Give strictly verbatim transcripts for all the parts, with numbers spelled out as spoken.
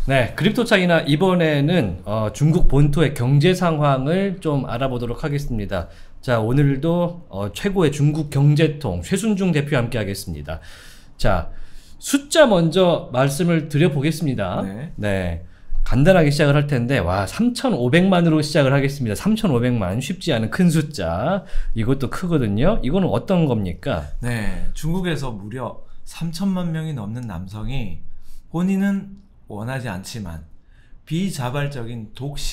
네, 크립토 차이나 이번에는 어, 중국 본토의 경제 상황을 좀 알아보도록 하겠습니다. 자, 오늘도 어, 최고의 중국 경제통 최순중 대표와 함께 하겠습니다. 자, 숫자 먼저 말씀을 드려보겠습니다. 네. 네. 간단하게 시작을 할 텐데, 와, 삼천오백만으로 시작을 하겠습니다. 삼천오백만. 쉽지 않은 큰 숫자. 이것도 크거든요. 이거는 어떤 겁니까? 네, 중국에서 무려 삼천만 명이 넘는 남성이 본인은 원하지 않지만 비자발적인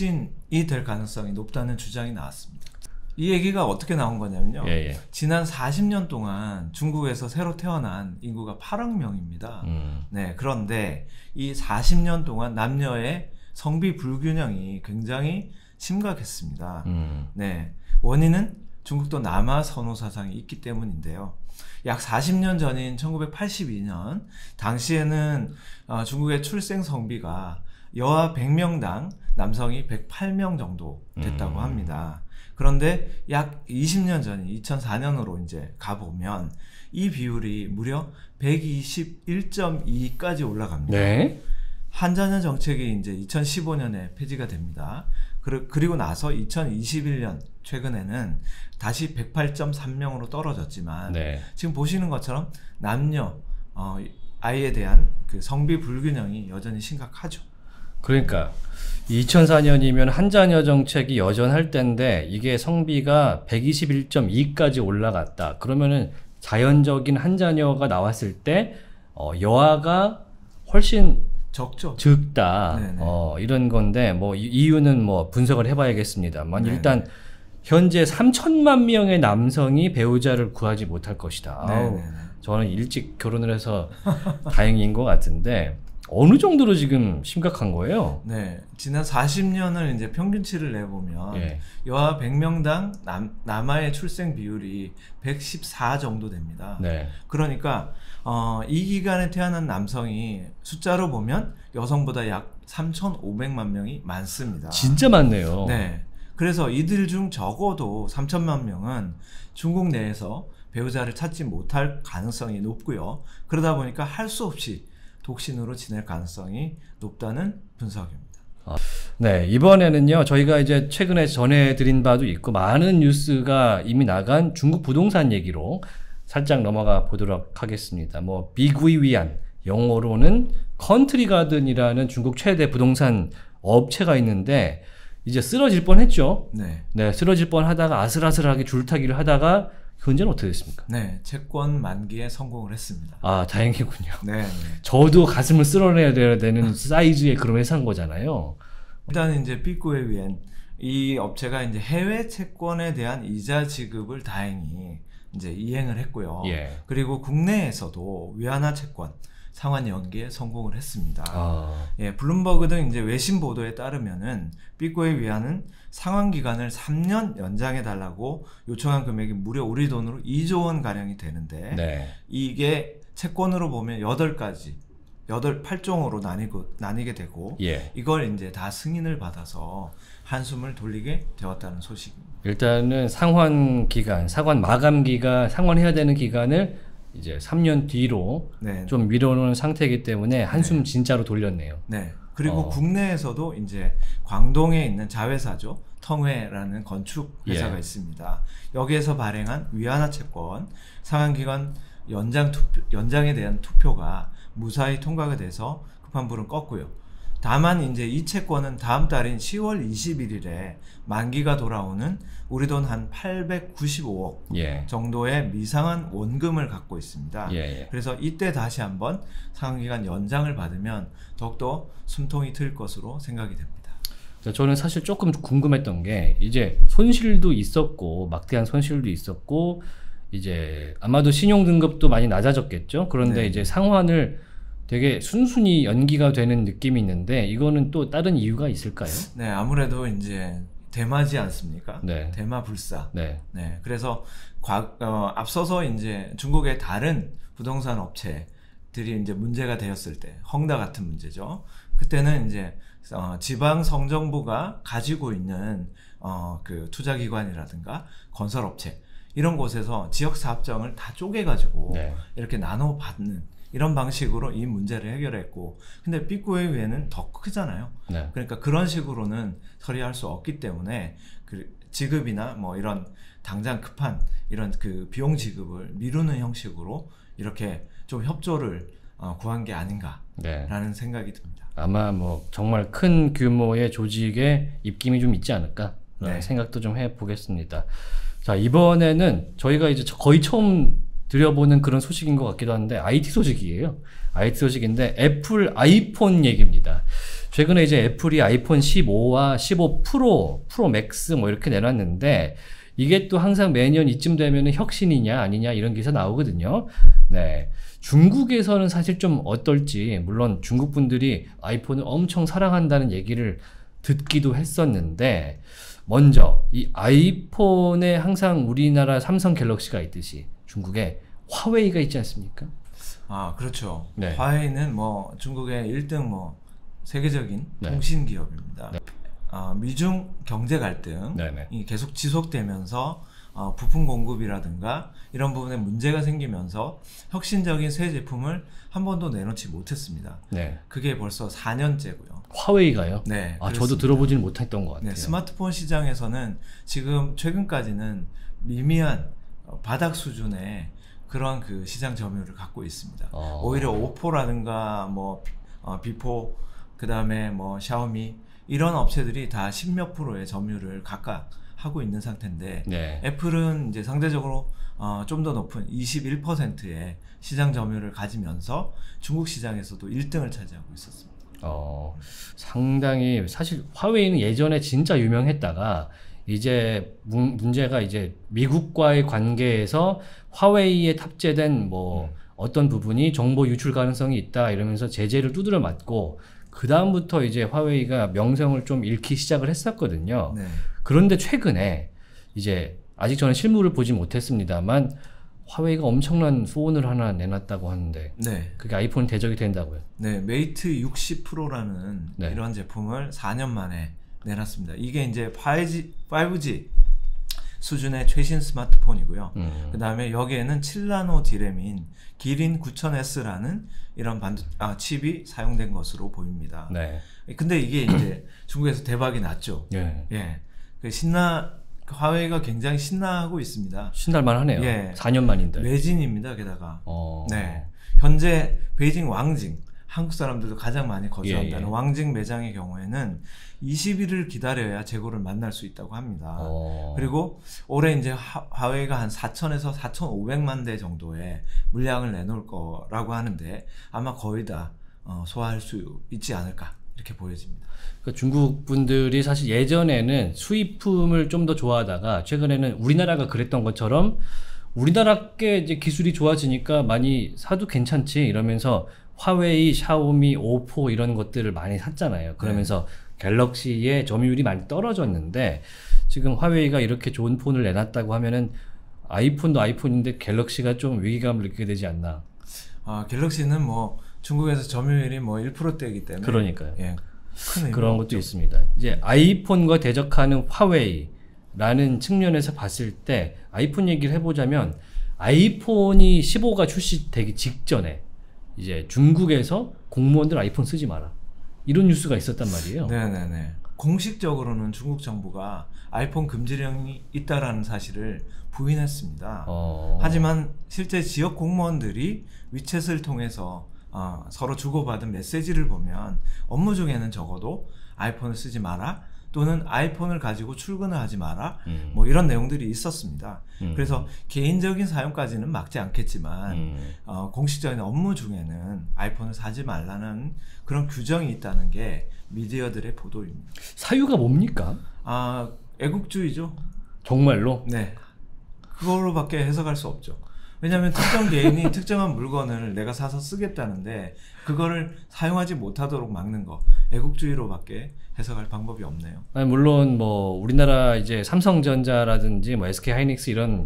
독신이 될 가능성이 높다는 주장이 나왔습니다. 이 얘기가 어떻게 나온 거냐면요. 예, 예. 지난 사십 년 동안 중국에서 새로 태어난 인구가 팔억 명입니다. 음. 네, 그런데 이 사십 년 동안 남녀의 성비 불균형이 굉장히 심각했습니다. 음. 네, 원인은 중국도 남아 선호 사상이 있기 때문인데요. 약 사십 년 전인 천구백팔십이 년 당시에는 어, 중국의 출생 성비가 여아 백 명당 남성이 백팔 명 정도 됐다고 음. 합니다. 그런데 약 이십 년 전인 이천사 년으로 이제 가보면 이 비율이 무려 백이십일 점 이까지 올라갑니다. 네? 한자녀 정책이 이제 이천십오 년에 폐지가 됩니다. 그리고 나서 이천이십일 년 최근에는 다시 백팔 점 삼 명으로 떨어졌지만 네. 지금 보시는 것처럼 남녀 어, 아이에 대한 그 성비 불균형이 여전히 심각하죠. 그러니까 이천사 년이면 한자녀 정책이 여전할 때인데 이게 성비가 백이십일 점 이까지 올라갔다. 그러면은 자연적인 한자녀가 나왔을 때 어, 여아가 훨씬 적죠. 적다. 어, 이런 건데 뭐 이유는 뭐 분석을 해봐야겠습니다만 네네. 일단 현재 삼천만 명의 남성이 배우자를 구하지 못할 것이다. 아우, 저는 일찍 결혼을 해서 다행인 것 같은데 어느 정도로 지금 심각한 거예요? 네, 지난 사십 년을 이제 평균치를 내보면 예. 여아 백 명당 남, 남아의 출생 비율이 백십사 정도 됩니다. 네. 그러니까 어, 이 기간에 태어난 남성이 숫자로 보면 여성보다 약 삼천오백만 명이 많습니다. 진짜 많네요. 네, 그래서 이들 중 적어도 삼천만 명은 중국 내에서 배우자를 찾지 못할 가능성이 높고요. 그러다 보니까 할 수 없이 독신으로 지낼 가능성이 높다는 분석입니다. 아, 네, 이번에는요 저희가 이제 최근에 전해드린 바도 있고 많은 뉴스가 이미 나간 중국 부동산 얘기로 살짝 넘어가 보도록 하겠습니다. 뭐 비구이위안, 영어로는 컨트리 가든이라는 중국 최대 부동산 업체가 있는데 이제 쓰러질 뻔했죠. 네, 네, 쓰러질 뻔하다가 아슬아슬하게 줄타기를 하다가 현재는 어떻게 됐습니까? 네, 채권 만기에 성공을 했습니다. 아, 다행이군요. 네, 네. 저도 가슴을 쓸어내야 되는 사이즈의 그런 회사인 거잖아요. 일단 이제 비구이위안 이 업체가 이제 해외 채권에 대한 이자 지급을 다행히 이제 이행을 했고요. 예. 그리고 국내에서도 위안화 채권 상환 연기에 성공을 했습니다. 아. 예, 블룸버그 등 이제 외신 보도에 따르면은 비구이위안은 상환 기간을 삼 년 연장해 달라고 요청한 금액이 무려 우리 돈으로 이조 원 가량이 되는데 네. 이게 채권으로 보면 여덟 가지, 여덟, 팔 종으로 나뉘고, 나뉘게 되고 예. 이걸 이제 다 승인을 받아서 한숨을 돌리게 되었다는 소식입니다. 일단은 상환 기간, 상환 마감 기간, 상환해야 되는 기간을 이제 삼 년 뒤로 네. 좀 미뤄놓은 상태이기 때문에 한숨 네. 진짜로 돌렸네요. 네. 그리고 어. 국내에서도 이제 광동에 있는 자회사죠. 텅회라는 건축 회사가 예. 있습니다. 여기에서 발행한 위안화 채권 상환기간 연장 투표, 연장에 대한 투표가 무사히 통과가 돼서 급한 불은 껐고요. 다만 이제 이 채권은 다음 달인 시월 이십일일에 만기가 돌아오는 우리 돈 한 팔백구십오억 예. 정도의 미상한 원금을 갖고 있습니다. 예, 예. 그래서 이때 다시 한번 상환기간 연장을 받으면 더욱더 숨통이 트일 것으로 생각이 됩니다. 저는 사실 조금 궁금했던 게 이제 손실도 있었고 막대한 손실도 있었고 이제 아마도 신용 등급도 많이 낮아졌겠죠. 그런데 네. 이제 상환을 되게 순순히 연기가 되는 느낌이 있는데 이거는 또 다른 이유가 있을까요? 네, 아무래도 이제 대마지 않습니까? 네. 대마 불사. 네. 네. 그래서 과, 어, 앞서서 이제 중국의 다른 부동산 업체들이 이제 문제가 되었을 때 헝다 같은 문제죠. 그때는 이제 어, 지방 성정부가 가지고 있는 어, 그 투자기관이라든가 건설업체 이런 곳에서 지역 사업장을 다 쪼개가지고 네. 이렇게 나눠 받는 이런 방식으로 이 문제를 해결했고, 근데 빅웨이브에는 더 크잖아요. 네. 그러니까 그런 식으로는 처리할 수 없기 때문에 그 지급이나 뭐 이런 당장 급한 이런 그 비용 지급을 미루는 형식으로 이렇게 좀 협조를 어, 구한 게 아닌가라는 네. 생각이 듭니다. 아마 뭐 정말 큰 규모의 조직의 입김이 좀 있지 않을까 네. 생각도 좀 해보겠습니다. 자, 이번에는 저희가 이제 거의 처음 들여보는 그런 소식인 것 같기도 한데 아이티 소식이에요. 아이티 소식인데 애플 아이폰 얘기입니다. 최근에 이제 애플이 아이폰 십오와 십오 프로, 프로 맥스 뭐 이렇게 내놨는데 이게 또 항상 매년 이쯤 되면은 혁신이냐 아니냐 이런 기사 나오거든요. 네. 중국에서는 사실 좀 어떨지, 물론 중국 분들이 아이폰을 엄청 사랑한다는 얘기를 듣기도 했었는데, 먼저 이 아이폰에 항상 우리나라 삼성 갤럭시가 있듯이 중국에 화웨이가 있지 않습니까? 아, 그렇죠. 네. 화웨이는 뭐 중국의 일 등 뭐 세계적인 네. 통신 기업입니다. 네. 아, 미중 경제 갈등이 네네. 계속 지속되면서 어, 부품 공급이라든가 이런 부분에 문제가 생기면서 혁신적인 새 제품을 한 번도 내놓지 못했습니다. 네. 그게 벌써 사 년째고요. 화웨이가요? 네, 아, 그렇습니다. 저도 들어보지는 못했던 것 같아요. 네, 스마트폰 시장에서는 지금 최근까지는 미미한 어, 바닥 수준의 그런 그 시장 점유율을 갖고 있습니다. 어. 오히려 오포라든가 뭐 어, 비포, 그 다음에 뭐 샤오미 이런 업체들이 다 십몇 프로의 점유율을 각각 하고 있는 상태인데, 네. 애플은 이제 상대적으로 어, 좀 더 높은 이십일 퍼센트의 시장 점유율을 가지면서 중국 시장에서도 일 등을 차지하고 있었습니다. 어, 상당히, 사실 화웨이는 예전에 진짜 유명했다가 이제 문, 문제가 이제 미국과의 관계에서 화웨이에 탑재된 뭐 음. 어떤 부분이 정보 유출 가능성이 있다 이러면서 제재를 두드려 맞고, 그 다음부터 이제 화웨이가 명성을 좀 잃기 시작을 했었거든요. 네. 그런데 최근에 이제 아직 저는 실물을 보지 못했습니다만 화웨이가 엄청난 폰을 하나 내놨다고 하는데, 네. 그게 아이폰 대적이 된다고요? 네, 메이트 육십 프로라는 네. 이런 제품을 사 년 만에 내놨습니다. 이게 이제 파이브지, 파이브지 수준의 최신 스마트폰이고요. 음. 그 다음에 여기에는 칠 나노 디램인 기린 구천 에스라는 이런 반도, 아, 칩이 사용된 것으로 보입니다. 네. 근데 이게 이제 중국에서 대박이 났죠. 예. 예. 그 신나, 화웨이가 굉장히 신나하고 있습니다. 신날만 하네요. 예. 사 년 만인데. 매진입니다, 게다가. 어. 네. 현재 베이징 왕징, 한국 사람들도 가장 많이 거주한다는 예, 예. 왕징 매장의 경우에는 이십 일을 기다려야 재고를 만날 수 있다고 합니다. 어. 그리고 올해 이제 하, 화웨이가 한 사천에서 사천오백만 대 정도의 물량을 내놓을 거라고 하는데 아마 거의 다 어, 소화할 수 있지 않을까 이렇게 보여집니다. 그러니까 중국 분들이 사실 예전에는 수입품을 좀 더 좋아하다가 최근에는 우리나라가 그랬던 것처럼 우리나라께 이제 기술이 좋아지니까 많이 사도 괜찮지 이러면서 화웨이, 샤오미, 오포 이런 것들을 많이 샀잖아요. 그러면서 네. 갤럭시의 점유율이 많이 떨어졌는데 지금 화웨이가 이렇게 좋은 폰을 내놨다고 하면은 아이폰도 아이폰인데 갤럭시가 좀 위기감을 느끼게 되지 않나. 아, 갤럭시는 뭐 중국에서 점유율이 뭐 일 퍼센트대이기 때문에 그러니까요. 예, 큰 그런 것도 없죠. 있습니다. 이제 아이폰과 대적하는 화웨이라는 측면에서 봤을 때 아이폰 얘기를 해보자면 아이폰이 십오가 출시되기 직전에 이제 중국에서 공무원들 아이폰 쓰지 마라 이런 뉴스가 있었단 말이에요. 네네네. 공식적으로는 중국 정부가 아이폰 금지령이 있다라는 사실을 부인했습니다. 어... 하지만 실제 지역 공무원들이 위챗을 통해서 어, 서로 주고받은 메시지를 보면 업무 중에는 적어도 아이폰을 쓰지 마라 또는 아이폰을 가지고 출근을 하지 마라 음. 뭐 이런 내용들이 있었습니다. 음. 그래서 개인적인 사용까지는 막지 않겠지만 음. 어, 공식적인 업무 중에는 아이폰을 사지 말라는 그런 규정이 있다는 게 미디어들의 보도입니다. 사유가 뭡니까? 아, 애국주의죠. 정말로? 네. 그걸로밖에 해석할 수 없죠. 왜냐하면 특정 개인이 특정한 물건을 내가 사서 쓰겠다는데 그거를 사용하지 못하도록 막는 거 애국주의로밖에 해석할 방법이 없네요. 아니, 물론 뭐 우리나라 이제 삼성전자라든지 뭐 에스케이하이닉스 이런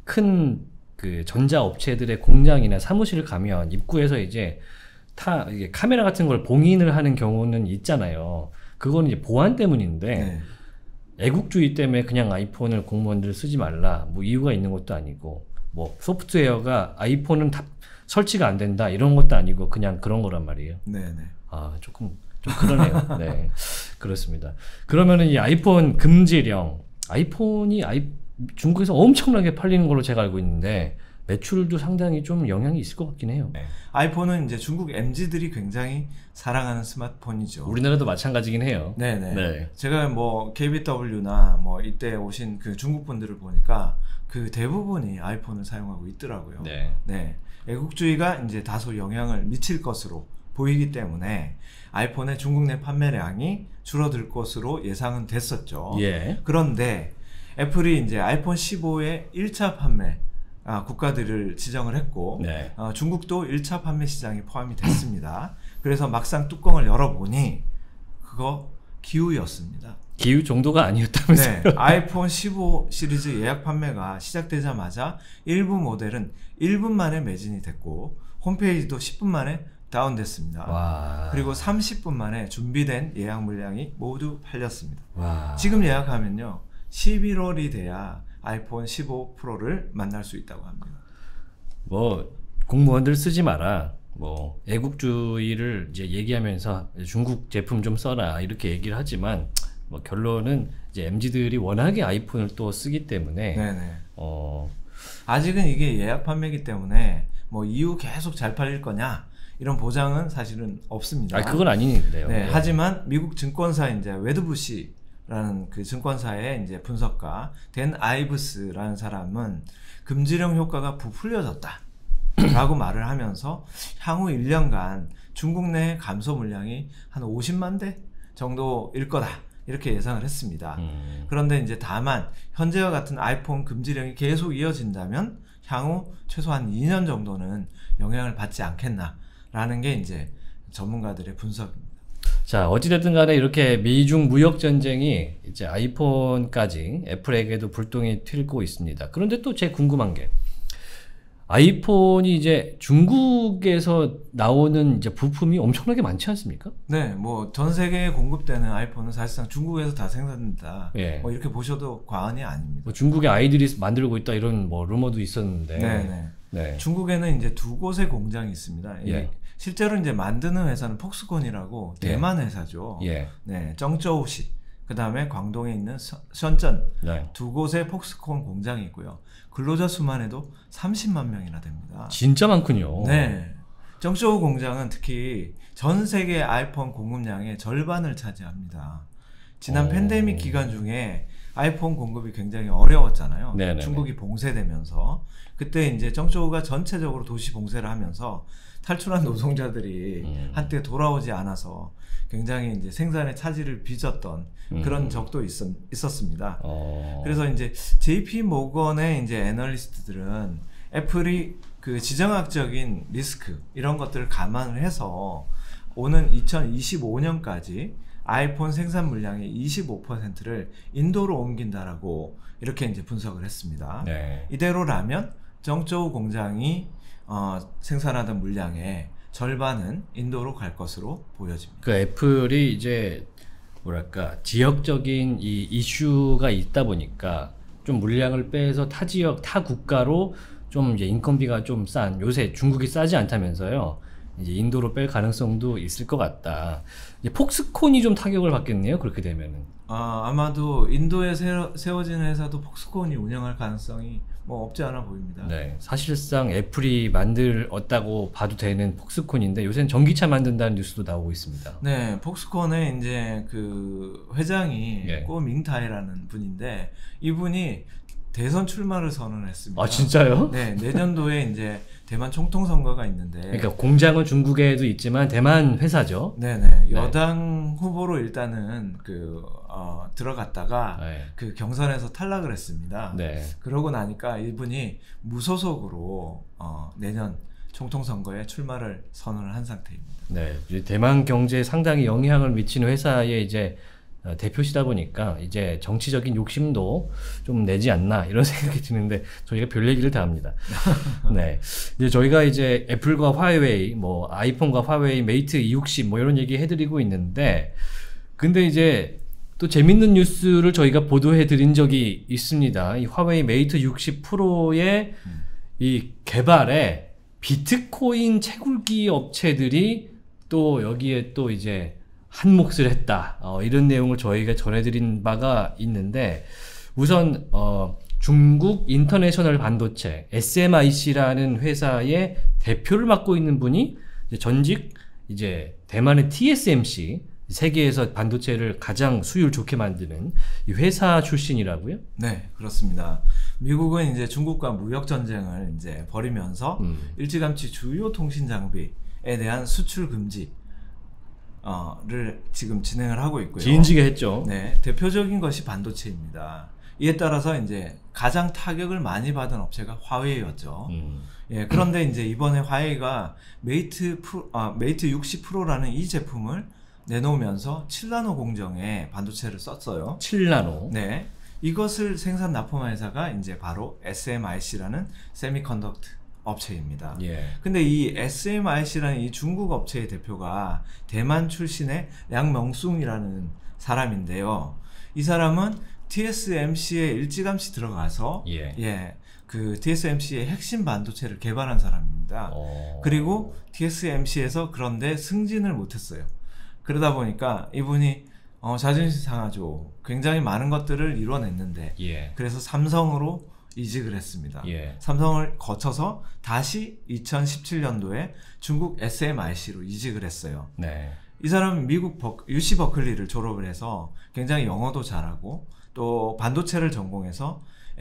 큰 그 전자 업체들의 공장이나 사무실을 가면 입구에서 이제 타 이게 카메라 같은 걸 봉인을 하는 경우는 있잖아요. 그거는 이제 보안 때문인데 네. 애국주의 때문에 그냥 아이폰을 공무원들 쓰지 말라 뭐 이유가 있는 것도 아니고 뭐 소프트웨어가 아이폰은 다 설치가 안 된다 이런 것도 아니고 그냥 그런 거란 말이에요. 네네. 아 조금 좀 그러네요. 네, 그렇습니다. 그러면은 이 아이폰 금지령, 아이폰이 아이, 중국에서 엄청나게 팔리는 걸로 제가 알고 있는데 매출도 상당히 좀 영향이 있을 것 같긴 해요. 네. 아이폰은 이제 중국 엠지들이 굉장히 사랑하는 스마트폰이죠. 우리나라도 마찬가지긴 해요. 네네. 네. 제가 뭐 케이비더블유나 뭐 이때 오신 그 중국 분들을 보니까 그 대부분이 아이폰을 사용하고 있더라고요. 네. 네. 애국주의가 이제 다소 영향을 미칠 것으로 보이기 때문에 아이폰의 중국 내 판매량이 줄어들 것으로 예상은 됐었죠. 예. 그런데 애플이 이제 아이폰 십오의 일 차 판매 아, 국가들을 지정을 했고 네. 어, 중국도 일 차 판매 시장에 포함이 됐습니다. 그래서 막상 뚜껑을 열어보니 그거 기우였습니다. 기후 정도가 아니었다면서요? 네, 아이폰 십오 시리즈 예약 판매가 시작되자마자 일부 모델은 일 분 만에 매진이 됐고 홈페이지도 십 분 만에 다운됐습니다. 와. 그리고 삼십 분 만에 준비된 예약 물량이 모두 팔렸습니다. 와. 지금 예약하면요 십일월이 돼야 아이폰 십오 프로를 만날 수 있다고 합니다. 뭐 공무원들 쓰지 마라. 뭐 애국주의를 이제 얘기하면서 중국 제품 좀 써라 이렇게 얘기를 하지만 뭐 결론은 이제 엠지들이 워낙에 아이폰을 또 쓰기 때문에 네네. 어 아직은 이게 예약 판매이기 때문에 뭐 이후 계속 잘 팔릴 거냐 이런 보장은 사실은 없습니다. 아 그건 아닌데요. 네, 네. 하지만 미국 증권사 이제 웨드부시라는 그 증권사의 이제 분석가 댄 아이브스라는 사람은 금지령 효과가 부풀려졌다. 라고 말을 하면서 향후 일 년간 중국 내 감소 물량이 한 오십만 대 정도일 거다 이렇게 예상을 했습니다. 음. 그런데 이제 다만 현재와 같은 아이폰 금지령이 계속 이어진다면 향후 최소한 이 년 정도는 영향을 받지 않겠나라는 게 이제 전문가들의 분석입니다. 자, 어찌됐든 간에 이렇게 미중 무역 전쟁이 이제 아이폰까지 애플에게도 불똥이 튀고 있습니다. 그런데 또 제 궁금한 게 아이폰이 이제 중국에서 나오는 이제 부품이 엄청나게 많지 않습니까? 네, 뭐 전 세계에 공급되는 아이폰은 사실상 중국에서 다 생산된다. 예. 뭐 이렇게 보셔도 과언이 아닙니다. 뭐 중국의 아이들이 만들고 있다 이런 뭐 루머도 있었는데. 네, 네. 네. 중국에는 이제 두 곳의 공장이 있습니다. 예. 실제로 이제 만드는 회사는 폭스콘이라고 대만 회사죠. 예. 네, 정저우시. 그 다음에 광동에 있는 서, 션전 네. 두 곳의 폭스콘 공장이 있고요. 근로자 수만 해도 삼십만 명이나 됩니다. 진짜 많군요. 네. 정저우 공장은 특히 전 세계 아이폰 공급량의 절반을 차지합니다. 지난 오. 팬데믹 기간 중에 아이폰 공급이 굉장히 어려웠잖아요. 네네네. 중국이 봉쇄되면서 그때 이제 정저우가 전체적으로 도시 봉쇄를 하면서 탈출한 노동자들이 음. 한때 돌아오지 않아서 굉장히 이제 생산의 차질을 빚었던 음. 그런 적도 있었, 있었습니다. 어. 그래서 이제 제이피 모건의 이제 애널리스트들은 애플이 그 지정학적인 리스크 이런 것들을 감안을 해서 오는 이천이십오 년까지 아이폰 생산 물량의 이십오 퍼센트를 인도로 옮긴다라고 이렇게 이제 분석을 했습니다. 네. 이대로라면 정저우 공장이 어, 생산하던 물량의 절반은 인도로 갈 것으로 보여집니다. 그 애플이 이제 뭐랄까 지역적인 이 이슈가 있다 보니까 좀 물량을 빼서 타 지역 타 국가로 좀 이제 인건비가 좀 싼 요새 중국이 싸지 않다면서요. 이제 인도로 뺄 가능성도 있을 것 같다. 이제 폭스콘이 좀 타격을 받겠네요. 그렇게 되면은. 아, 아마도 인도에 세워, 세워지는 회사도 폭스콘이 운영할 가능성이 뭐 없지 않아 보입니다. 네, 사실상 애플이 만들었다고 봐도 되는 폭스콘인데 요새는 전기차 만든다는 뉴스도 나오고 있습니다. 네, 폭스콘의 이제 그 회장이 예. 꼬 밍타이라는 분인데 이분이 대선 출마를 선언했습니다. 아 진짜요? 네, 내년도에 이제 대만 총통 선거가 있는데. 그러니까 공장은 중국에도 있지만 대만 회사죠. 네네. 네. 여당 후보로 일단은 그 어, 들어갔다가 네. 그 경선에서 탈락을 했습니다. 네. 그러고 나니까 이분이 무소속으로 어, 내년 총통 선거에 출마를 선언을 한 상태입니다. 네, 이제 대만 경제에 상당히 영향을 미치는 회사의 이제 어, 대표시다 보니까 이제 정치적인 욕심도 좀 내지 않나 이런 생각이 드는데 저희가 별 얘기를 다 합니다. 네, 이제 저희가 이제 애플과 화웨이, 뭐 아이폰과 화웨이, 메이트 이백육십 뭐 이런 얘기 해드리고 있는데, 근데 이제 또 재밌는 뉴스를 저희가 보도해드린 적이 있습니다. 이 화웨이 메이트 육십 프로의 음. 이 개발에 비트코인 채굴기 업체들이 또 여기에 또 이제 한 몫을 했다. 어, 이런 내용을 저희가 전해드린 바가 있는데, 우선 어, 중국 인터내셔널 반도체 에스엠아이씨라는 회사의 대표를 맡고 있는 분이 이제 전직 이제 대만의 티에스엠씨, 세계에서 반도체를 가장 수율 좋게 만드는 이 회사 출신이라고요? 네, 그렇습니다. 미국은 이제 중국과 무역 전쟁을 이제 벌이면서 음. 일찌감치 주요 통신 장비에 대한 수출 금지 어를 지금 진행을 하고 있고요. 진지게 했죠. 네, 대표적인 것이 반도체입니다. 이에 따라서 이제 가장 타격을 많이 받은 업체가 화웨이였죠. 음. 예, 그런데 이제 이번에 화웨이가 메이트 프로, 아, 메이트 육십 프로라는 이 제품을 내놓으면서 칠 나노 공정의 반도체를 썼어요. 칠 나노. 네, 이것을 생산 납품한 회사가 이제 바로 에스엠아이씨라는 세미컨덕트 업체입니다. 예. 근데 이 에스엠아이씨라는 이 중국 업체의 대표가 대만 출신의 양명숭이라는 사람인데요. 이 사람은 티에스엠씨에 일찌감치 들어가서 예. 예, 그 티에스엠씨의 핵심 반도체를 개발한 사람입니다. 어. 그리고 티에스엠씨에서 그런데 승진을 못했어요. 그러다 보니까 이분이 어, 자존심 상하죠. 굉장히 많은 것들을 이뤄냈는데 예. 그래서 삼성으로 이직을 했습니다. 예. 삼성을 거쳐서 다시 이천십칠 년도에 중국 에스엠아이씨로 이직을 했어요. 네. 이 사람은 미국 버, 유씨 버클리를 졸업을 해서 굉장히 영어도 잘하고 또 반도체를 전공해서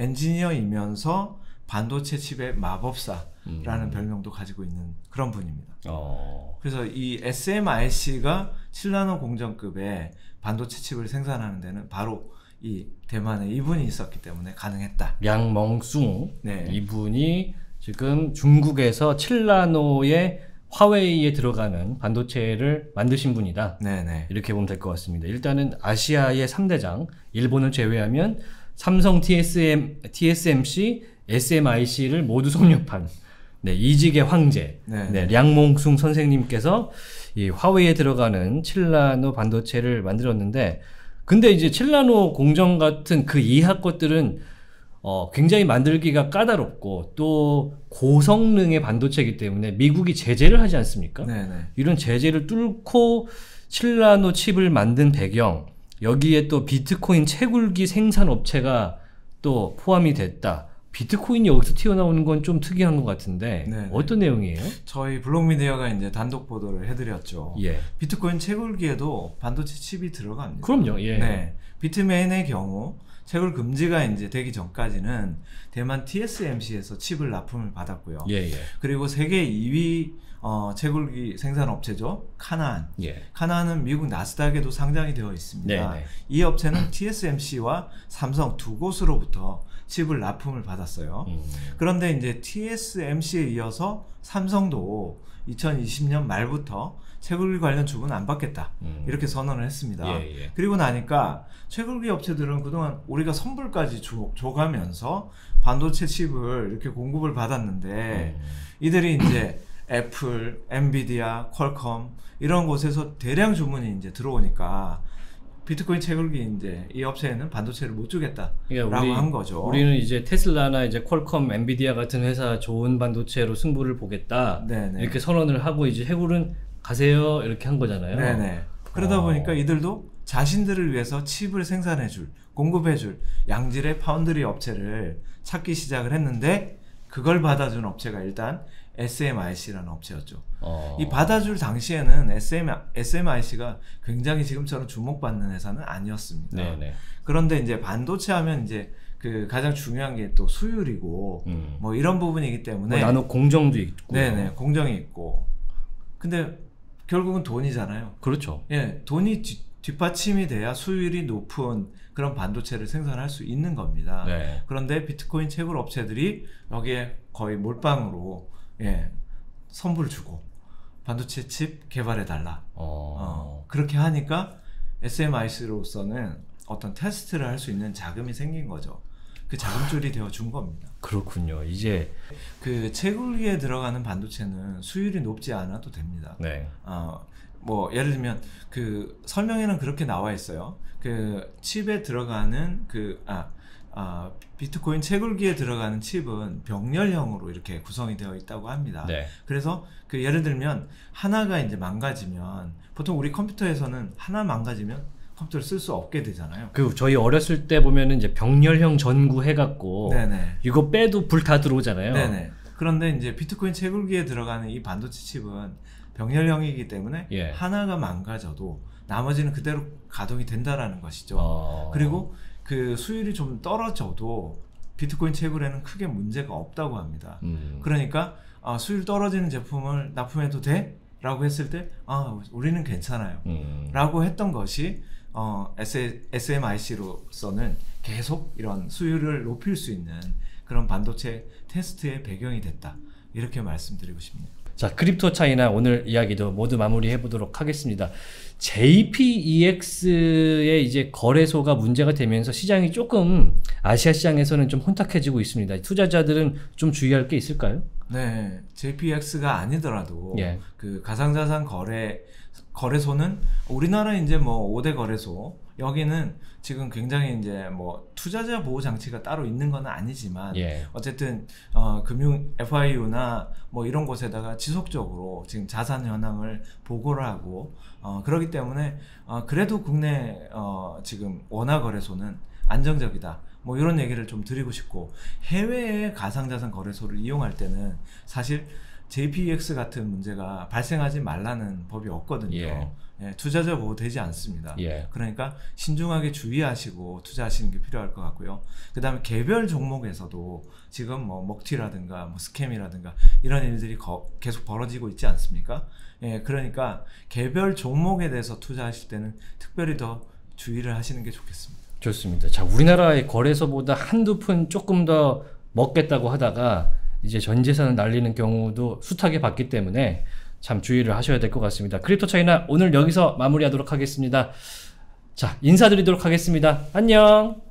엔지니어이면서 반도체 칩의 마법사라는 음. 별명도 가지고 있는 그런 분입니다. 어. 그래서 이 에스엠아이씨가 칠 나노 공정급의 반도체 칩을 생산하는 데는 바로 이 대만에 이분이 있었기 때문에 가능했다. 양멍숭. 네. 이분이 지금 중국에서 칠 나노의 화웨이에 들어가는 반도체를 만드신 분이다. 네네. 이렇게 보면 될 것 같습니다. 일단은 아시아의 삼 대장, 일본을 제외하면 삼성, 티에스엠, 티에스엠씨, 에스엠아이씨를 모두 섭렵한 네, 이직의 황제, 네. 네, 량몽숭 선생님께서 이 화웨이에 들어가는 칠 나노 반도체를 만들었는데, 근데 이제 칠 나노 공정 같은 그 이하 것들은 어, 굉장히 만들기가 까다롭고 또 고성능의 반도체이기 때문에 미국이 제재를 하지 않습니까? 네네. 이런 제재를 뚫고 칠 나노 칩을 만든 배경, 여기에 또 비트코인 채굴기 생산 업체가 또 포함이 됐다. 비트코인이 여기서 튀어나오는 건 좀 특이한 것 같은데 네네. 어떤 내용이에요? 저희 블록미디어가 이제 단독 보도를 해드렸죠. 예. 비트코인 채굴기에도 반도체 칩이 들어갑니다. 그럼요. 예. 네. 비트메인의 경우 채굴 금지가 이제 되기 전까지는 대만 티에스엠씨에서 칩을 납품을 받았고요. 예, 예. 그리고 세계 이 위 어, 채굴기 생산 업체죠. 카나안. 예. 카나안은 미국 나스닥에도 상장이 되어 있습니다. 네네. 이 업체는 티에스엠씨와 삼성 두 곳으로부터 칩을 납품을 받았어요. 음. 그런데 이제 티에스엠씨에 이어서 삼성도 이천이십 년 말부터 채굴기 관련 주문 안 받겠다. 음. 이렇게 선언을 했습니다. 예, 예. 그리고 나니까 채굴기 업체들은 그동안 우리가 선불까지 줘, 줘가면서 반도체 칩을 이렇게 공급을 받았는데 음. 이들이 이제 애플, 엔비디아, 퀄컴 이런 곳에서 대량 주문이 이제 들어오니까 비트코인 채굴기 이제 이 업체에는 반도체를 못 주겠다라고 그러니까 우리, 한 거죠. 우리는 이제 테슬라나 이제 퀄컴, 엔비디아 같은 회사 좋은 반도체로 승부를 보겠다. 네네. 이렇게 선언을 하고 이제 해굴은 가세요 이렇게 한 거잖아요. 네네. 그러다 어. 보니까 이들도 자신들을 위해서 칩을 생산해줄, 공급해줄 양질의 파운드리 업체를 찾기 시작을 했는데 그걸 받아준 업체가 일단 에스엠아이씨라는 업체였죠. 어. 이 받아줄 당시에는 에스엠, 에스엠아이씨가 굉장히 지금처럼 주목받는 회사는 아니었습니다. 네네. 그런데 이제 반도체 하면 이제 그 가장 중요한 게 또 수율이고 음. 뭐 이런 부분이기 때문에 뭐 나노 공정도 있고. 네네 공정이 있고 근데 결국은 돈이잖아요. 그렇죠. 예, 돈이 뒤, 뒷받침이 돼야 수율이 높은 그런 반도체를 생산할 수 있는 겁니다. 네. 그런데 비트코인 채굴 업체들이 여기에 거의 몰빵으로 예, 선불 주고 반도체 칩 개발해 달라. 어. 어, 그렇게 하니까 에스엠아이씨로서는 어떤 테스트를 할 수 있는 자금이 생긴 거죠. 그 자금줄이 되어 준 겁니다. 그렇군요. 이제 그 채굴기에 들어가는 반도체는 수율이 높지 않아도 됩니다. 네. 어, 뭐 예를 들면 그 설명에는 그렇게 나와 있어요. 그 칩에 들어가는 그 아, 아, 비트코인 채굴기에 들어가는 칩은 병렬형으로 이렇게 구성이 되어 있다고 합니다. 네. 그래서 그 예를 들면 하나가 이제 망가지면 보통 우리 컴퓨터에서는 하나 망가지면 컴퓨터를 쓸 수 없게 되잖아요. 그 저희 어렸을 때 보면은 이제 병렬형 전구 해갖고 네네. 이거 빼도 불 다 들어오잖아요. 네네. 그런데 이제 비트코인 채굴기에 들어가는 이 반도체 칩은 병렬형이기 때문에 예. 하나가 망가져도 나머지는 그대로 가동이 된다라는 것이죠. 어... 그리고 그 수율이 좀 떨어져도 비트코인 채굴에는 크게 문제가 없다고 합니다. 음. 그러니까 아, 수율 떨어지는 제품을 납품해도 돼? 라고 했을 때 아, 우리는 괜찮아요. 음. 라고 했던 것이 어, 에스엠아이씨로서는 계속 이런 수율을 높일 수 있는 그런 반도체 테스트의 배경이 됐다. 이렇게 말씀드리고 싶네요. 자, 크립토 차이나 오늘 이야기도 모두 마무리해 보도록 하겠습니다. 제이피이엑스의 이제 거래소가 문제가 되면서 시장이 조금 아시아 시장에서는 좀 혼탁해지고 있습니다. 투자자들은 좀 주의할 게 있을까요? 네, 제이피이엑스가 아니더라도 예. 그 가상자산 거래 거래소는 우리나라 이제 뭐 오 대 거래소 여기는 지금 굉장히 이제 뭐 투자자 보호 장치가 따로 있는 건 아니지만 예. 어쨌든 어, 금융 에프아이유나 뭐 이런 곳에다가 지속적으로 지금 자산 현황을 보고를 하고 어, 그렇기 때문에 어, 그래도 국내 어, 지금 원화 거래소는 안정적이다. 뭐 이런 얘기를 좀 드리고 싶고 해외의 가상자산 거래소를 이용할 때는 사실 제이피이엑스 같은 문제가 발생하지 말라는 법이 없거든요. 예. 예, 투자자 보호 되지 않습니다. 예. 그러니까 신중하게 주의하시고 투자하시는 게 필요할 것 같고요. 그 다음에 개별 종목에서도 지금 뭐 먹튀라든가 뭐 스캠이라든가 이런 일들이 거, 계속 벌어지고 있지 않습니까? 예, 그러니까 개별 종목에 대해서 투자하실 때는 특별히 더 주의를 하시는 게 좋겠습니다. 좋습니다. 자, 우리나라의 거래소보다 한두 푼 조금 더 먹겠다고 하다가 이제 전 재산을 날리는 경우도 숱하게 봤기 때문에 참 주의를 하셔야 될 것 같습니다. 크립토 차이나 오늘 여기서 마무리하도록 하겠습니다. 자, 인사드리도록 하겠습니다. 안녕.